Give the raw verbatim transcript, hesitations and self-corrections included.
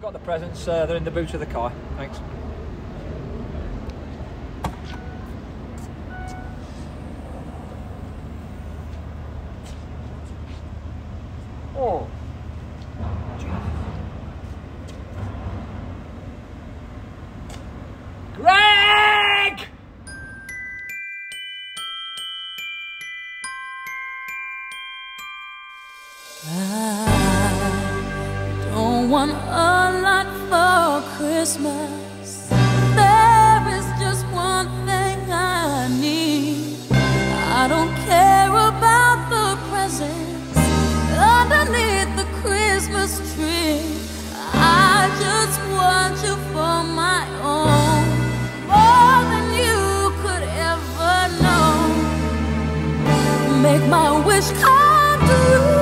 Got the presents, uh, they're in the boot of the car. Thanks. Oh. Greg! I don't want a lot for Christmas. There is just one thing I need. I don't care about the presents underneath the Christmas tree. I just want you for my own, more than you could ever know. Make my wish come true.